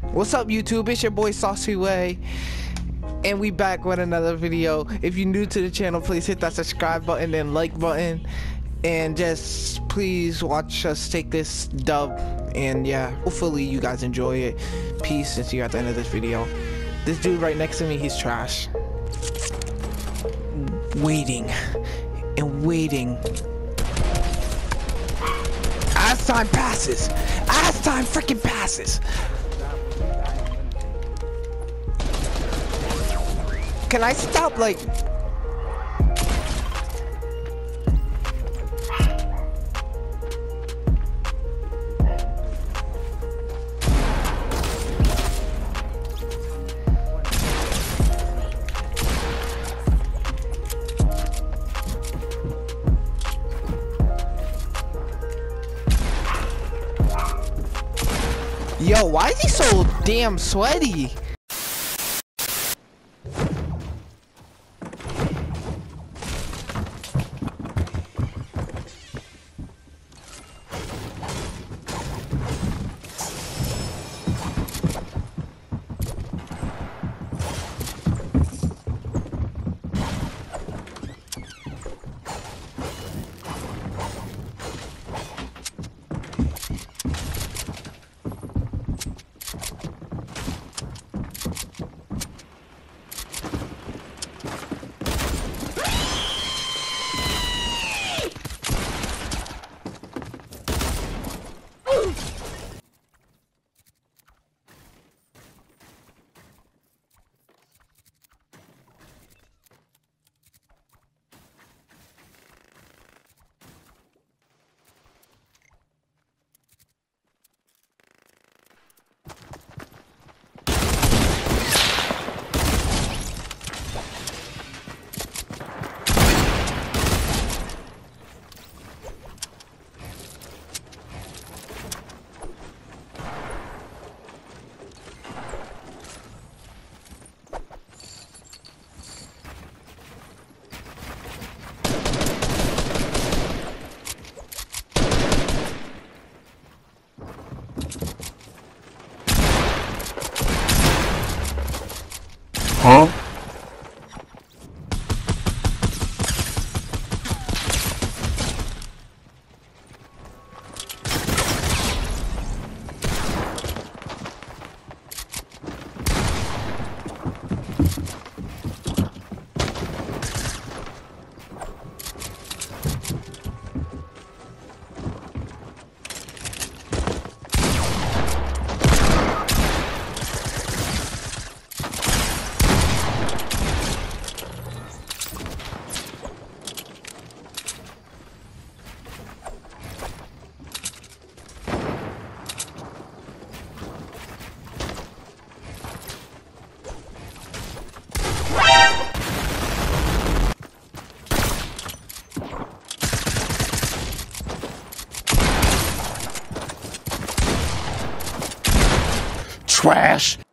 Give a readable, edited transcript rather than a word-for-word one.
What's up, YouTube? It's your boy Saucy Way, and we back with another video. If you're new to the channel, please hit that subscribe button and like button, and just please watch us take this dub. And yeah, hopefully you guys enjoy it. Peace, and see you at the end of this video. This dude right next to me, he's trash. Waiting and waiting. As time passes, as time freaking passes. Can I stop, like... Yo, why is he so damn sweaty? Huh? Trash.